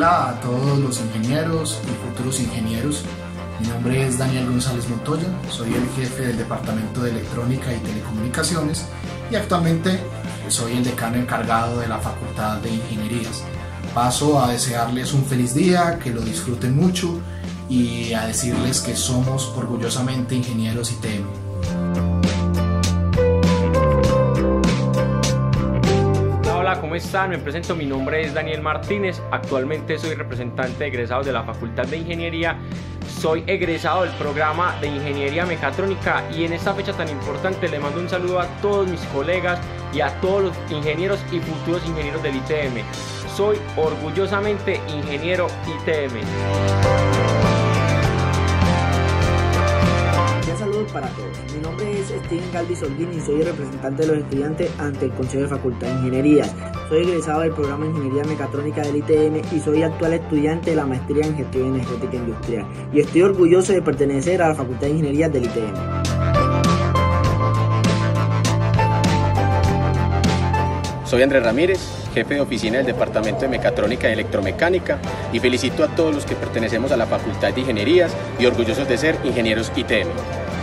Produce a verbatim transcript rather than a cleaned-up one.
Hola a todos los ingenieros y futuros ingenieros. Mi nombre es Daniel González Montoya, soy el jefe del Departamento de Electrónica y Telecomunicaciones y actualmente soy el decano encargado de la Facultad de Ingenierías. Paso a desearles un feliz día, que lo disfruten mucho y a decirles que somos orgullosamente ingenieros I T M. ¿Cómo están? Me presento, mi nombre es Daniel Martínez, actualmente soy representante de egresados de la Facultad de Ingeniería, soy egresado del programa de Ingeniería Mecatrónica y en esta fecha tan importante le mando un saludo a todos mis colegas y a todos los ingenieros y futuros ingenieros del I T M. Soy orgullosamente ingeniero I T M. Saludos para todos. Mi nombre es Steven Galvis Holguín y soy el representante de los estudiantes ante el Consejo de Facultad de Ingenierías. Soy egresado del programa de Ingeniería Mecatrónica del I T M y soy actual estudiante de la maestría en Gestión Energética Industrial. Y estoy orgulloso de pertenecer a la Facultad de Ingenierías del I T M. Soy Andrés Ramírez, jefe de oficina del Departamento de Mecatrónica y Electromecánica, y felicito a todos los que pertenecemos a la Facultad de Ingenierías y orgullosos de ser ingenieros I T M.